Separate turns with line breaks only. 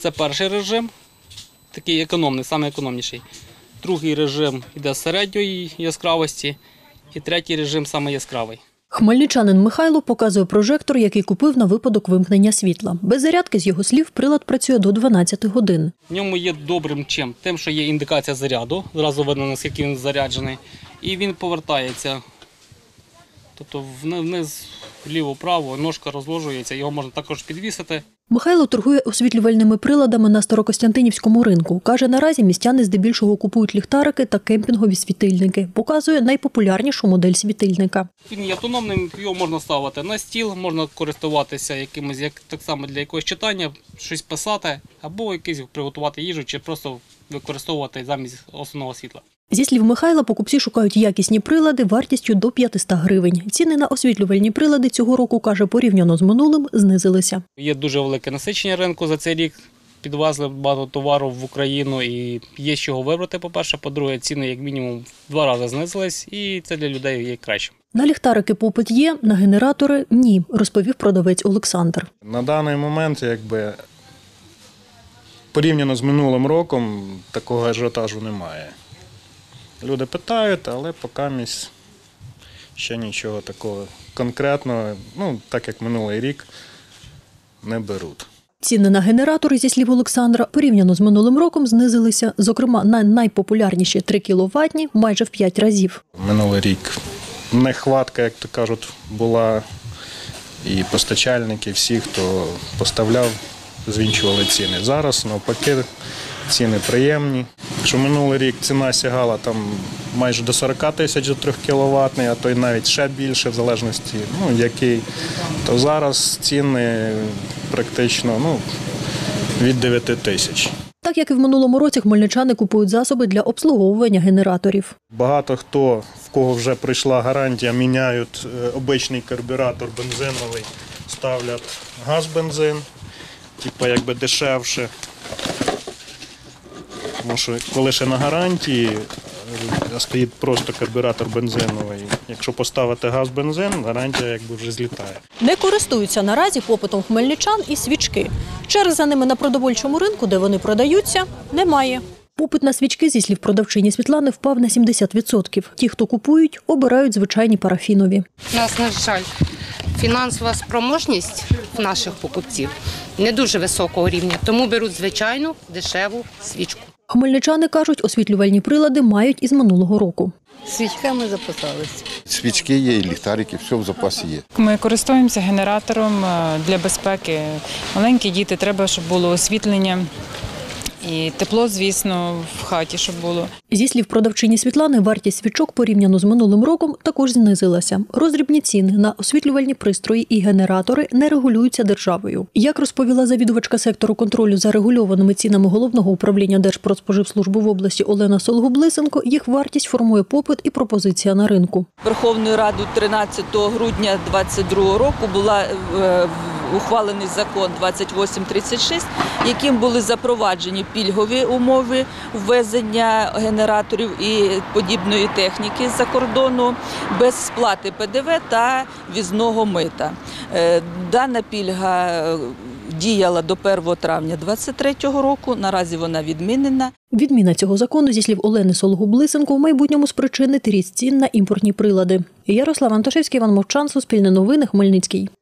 Це перший режим, такий економний, найекономніший. Другий режим йде середньої яскравості і третій режим самий яскравий.
Хмельничанин Михайло показує прожектор, який купив на випадок вимкнення світла. Без зарядки, з його слів, прилад працює до 12 годин.
В ньому є добрим чим? Тим, що є індикація заряду, зразу видно, наскільки він заряджений, і він повертається. Тобто вниз, вліво-право, ножка розложується, його можна також підвісити.
Михайло торгує освітлювальними приладами на Старокостянтинівському ринку. Каже, наразі містяни здебільшого купують ліхтарики та кемпінгові світильники. Показує найпопулярнішу модель світильника.
Він є автономним, його можна ставити на стіл, можна користуватися якимось, так само для якогось читання, щось писати, або якийсь приготувати їжу, чи просто використовувати замість основного світла.
Зі слів Михайла, покупці шукають якісні прилади вартістю до 500 гривень. Ціни на освітлювальні прилади цього року, каже, порівняно з минулим, знизилися.
Є дуже велике насичення ринку за цей рік. Підвезли багато товару в Україну і є з чого вибрати, по-перше. По-друге, ціни як мінімум в 2 рази знизились і це для людей є краще.
На ліхтарики попит є, на генератори – ні, розповів продавець Олександр.
На даний момент, порівняно з минулим роком, такого ажіотажу немає. Люди питають, але поки ще нічого такого конкретного, так як минулий рік, не беруть.
Ціни на генератори, зі слів Олександра, порівняно з минулим роком знизилися, зокрема на найпопулярніші 3 кіловатні майже в 5 разів.
Минулий рік нехватка, як то кажуть, була, і постачальники, всі, хто поставляв, звінчували ціни. Зараз, навпаки, ціни приємні. Якщо минулий рік ціна сягала майже до 40 тисяч за 3 кіловатний, а то й навіть ще більше, в залежності, який, то зараз ціни практично від 9 тисяч.
Так як і в минулому році, хмельничани купують засоби для обслуговування генераторів.
Багато хто, в кого вже прийшла гарантія, міняють обичний карбюратор бензиновий, ставлять газ-бензин, дешевше. Тому що коли ще на гарантії стоїть просто карбюратор бензиновий, якщо поставити газ-бензин, гарантія вже злітає.
Не користуються наразі попитом хмельничан і свічки. Черг за ними на продовольчому ринку, де вони продаються, немає. Попит на свічки, зі слів продавчині Світлани, впав на 70%. Ті, хто купують, обирають звичайні парафінові.
У нас, на жаль, фінансова спроможність наших покупців не дуже високого рівня, тому беруть звичайну дешеву свічку.
Хмельничани кажуть, освітлювальні прилади мають із минулого року.
Свічками запасалися.
Свічки є, і ліхтарики, все в запасі є.
Ми користуємося генератором для безпеки. Маленькі діти, треба, щоб було освітлення. І тепло, звісно, в хаті, щоб було.
Зі слів продавчині Світлани, вартість свічок порівняно з минулим роком також знизилася. Роздрібні ціни на освітлювальні пристрої і генератори не регулюються державою. Як розповіла завідувачка сектору контролю за регульованими цінами Головного управління Держпродспоживслужби в області Олена Солгуб-Лисенко, їх вартість формує попит і пропозиція на ринку.
Верховною Радою 13 грудня 2022 року була ухвалений закон 2836, яким були запроваджені пільгові умови ввезення генераторів і подібної техніки з-за кордону без сплати ПДВ та ввізного мита. Дана пільга діяла до 1 травня 2023 року, наразі вона відмінена.
Відміна цього закону, зі слів Олени Солгуб-Лисенко, в майбутньому спричинить ріст цін на імпортні прилади. Ярослав Антошевський, Іван Мовчан, Суспільне новини, Хмельницький.